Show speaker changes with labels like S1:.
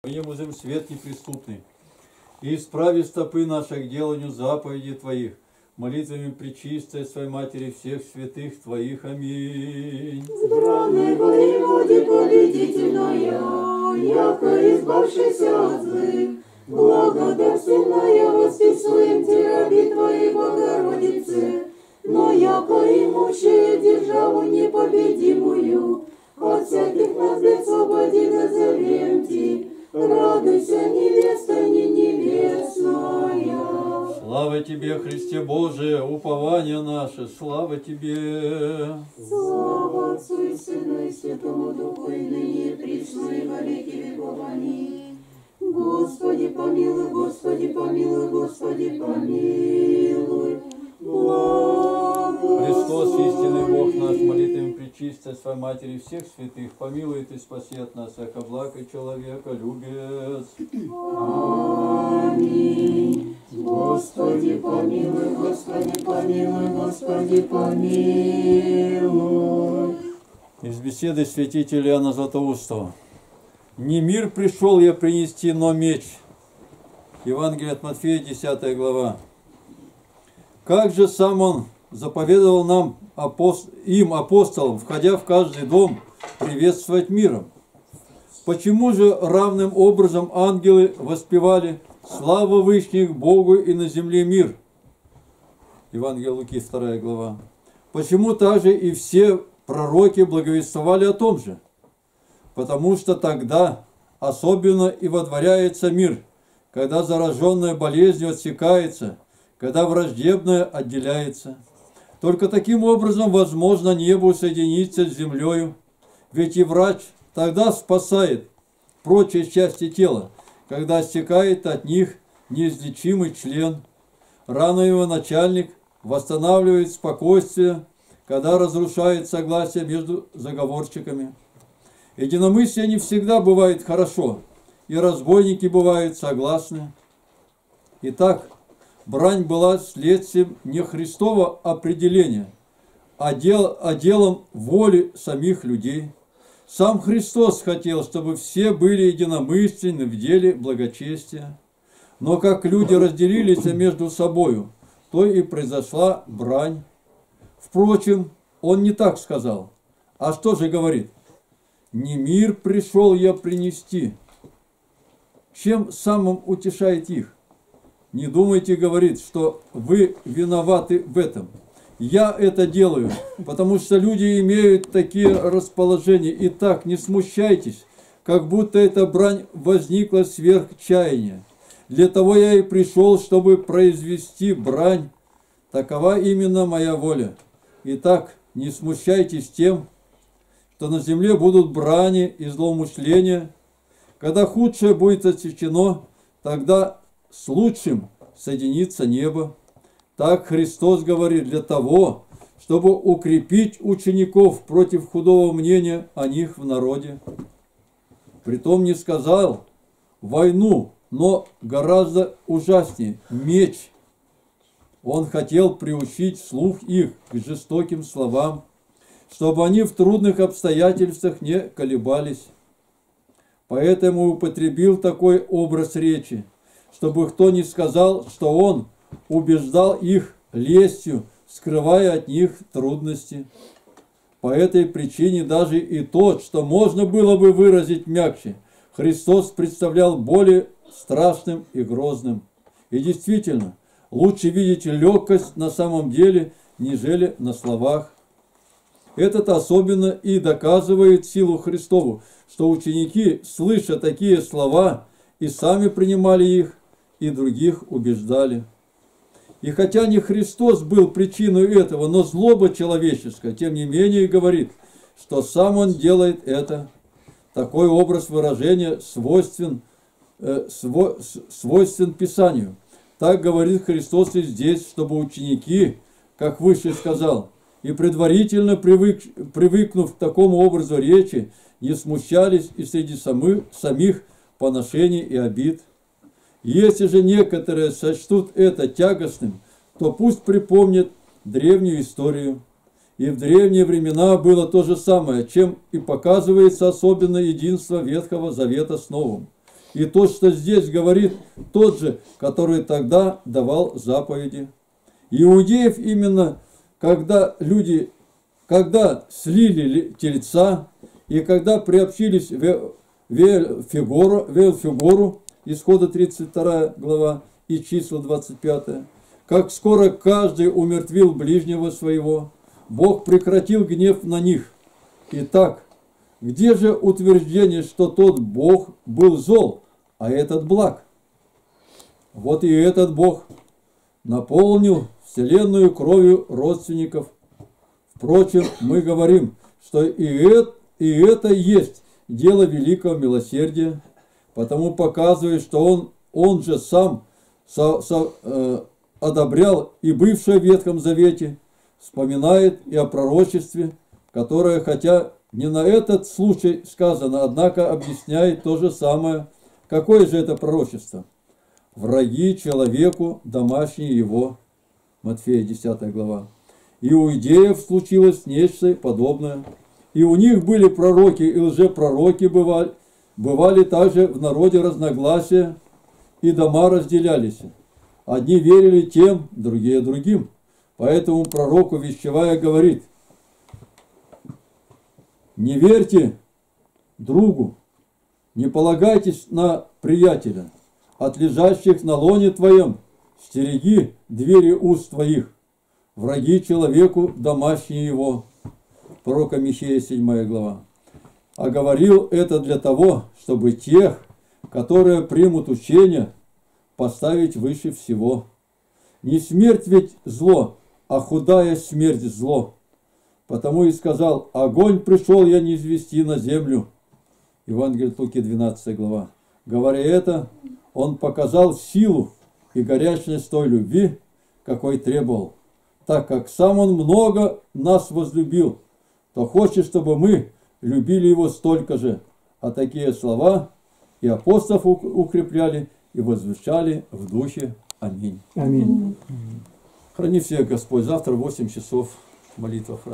S1: Узрим свет неприступный, и исправи стопы наши к деланию заповедей Твоих, молитвами пречистой Своей Матери всех святых Твоих. Аминь.
S2: Избранной воеводе победительная, яко избавшийся от злых, благодарственная восписуем Те, раби Твоей Богородице, но яко имущая державу непобедимую, от всяких нас бед свободи назовем Ти. Радуйся, невеста не невестная.
S1: Слава Тебе, Христе Божие, упование наше, слава Тебе.
S2: Слава Отцу и Сыну и Святому Духу, и ныне и присно, и во веки веков. Аминь. Господи помилуй, Господи помилуй, Господи помилуй.
S1: Христос, истинный Бог наш, молитвами пречистой Своей Матери всех святых, помилует и спасет нас, яко благ и человека любец.
S2: Аминь. Господи помилуй, Господи помилуй, Господи помилуй.
S1: Из беседы святителя Иоанна Златоустова. «Не мир пришел я принести, но меч». Евангелие от Матфея, 10 глава. Как же сам он заповедовал нам, апостолам, входя в каждый дом, приветствовать миром? Почему же равным образом ангелы воспевали «Слава Вышних Богу и на земле мир»? Евангелие Луки, 2 глава. Почему также и все пророки благовествовали о том же? Потому что тогда особенно и водворяется мир, когда зараженная болезнью отсекается, когда враждебное отделяется. Только таким образом возможно небу соединиться с землею, ведь и врач тогда спасает прочие части тела, когда стекает от них неизлечимый член. Рано его начальник восстанавливает спокойствие, когда разрушает согласие между заговорщиками. Единомыслие не всегда бывает хорошо, и разбойники бывают согласны. Итак, брань была следствием не Христова определения, а делом воли самих людей. Сам Христос хотел, чтобы все были единомысленны в деле благочестия. Но как люди разделились между собою, то и произошла брань. Впрочем, он не так сказал. А что же говорит? «Не мир пришел я принести». Чем самым утешает их? Не думайте, говорит, что вы виноваты в этом. Я это делаю, потому что люди имеют такие расположения. Итак, не смущайтесь, как будто эта брань возникла сверх чаяния. Для того я и пришел, чтобы произвести брань. Такова именно моя воля. Итак, не смущайтесь тем, что на земле будут брани и злоумышления. Когда худшее будет отсечено, тогда с лучшим соединится небо. Так Христос говорит для того, чтобы укрепить учеников против худого мнения о них в народе. Притом не сказал войну, но гораздо ужаснее – меч. Он хотел приучить слух их к жестоким словам, чтобы они в трудных обстоятельствах не колебались. Поэтому употребил такой образ речи, чтобы кто не сказал, что он убеждал их лестью, скрывая от них трудности. По этой причине даже и то, что можно было бы выразить мягче, Христос представлял более страшным и грозным. И действительно, лучше видеть легкость на самом деле, нежели на словах. Это особенно и доказывает силу Христову, что ученики, слыша такие слова, и сами принимали их, и других убеждали. И хотя не Христос был причиной этого, но злоба человеческая, тем не менее говорит, что сам Он делает это. Такой образ выражения свойствен Писанию. Так говорит Христос и здесь, чтобы ученики, как выше сказал, и предварительно привыкнув к такому образу речи, не смущались и среди самих поношений и обид. Если же некоторые сочтут это тягостным, то пусть припомнят древнюю историю. И в древние времена было то же самое, чем и показывается особенно единство Ветхого Завета с Новым. И то, что здесь говорит, тот же, который тогда давал заповеди. Иудеев именно, когда слили тельца, и когда приобщились Веэлфегору, Исхода 32 глава и числа 25, как скоро каждый умертвил ближнего своего, Бог прекратил гнев на них. Итак, где же утверждение, что тот Бог был зол, а этот благ? Вот и этот Бог наполнил вселенную кровью родственников. Впрочем, мы говорим, что и это есть дело великого милосердия, потому показывает, что он же сам одобрял и бывшее в Ветхом Завете, вспоминает и о пророчестве, которое, хотя не на этот случай сказано, однако объясняет то же самое. Какое же это пророчество? Враги человеку, домашние его. Матфея 10 глава. И у иудеев случилось нечто подобное. И у них были пророки и лжепророки бывали также в народе разногласия, и дома разделялись. Одни верили тем, другие другим. Поэтому пророк, увещевая, говорит: не верьте другу, не полагайтесь на приятеля, от лежащих на лоне твоем стереги двери уст твоих, враги человеку, домашние его. Пророка Михея 7 глава. А говорил это для того, чтобы тех, которые примут учение, поставить выше всего. Не смерть ведь зло, а худая смерть зло. Потому и сказал: огонь пришел я не извести на землю. Евангелие от Луки 12 глава. Говоря это, он показал силу и горячность той любви, какой требовал. Так как сам он много нас возлюбил, то хочет, чтобы мы любили его столько же. А такие слова и апостолов укрепляли, и возвещали в духе. Аминь.
S3: Аминь.
S1: Храни всех Господь. Завтра в 8 часов молитва.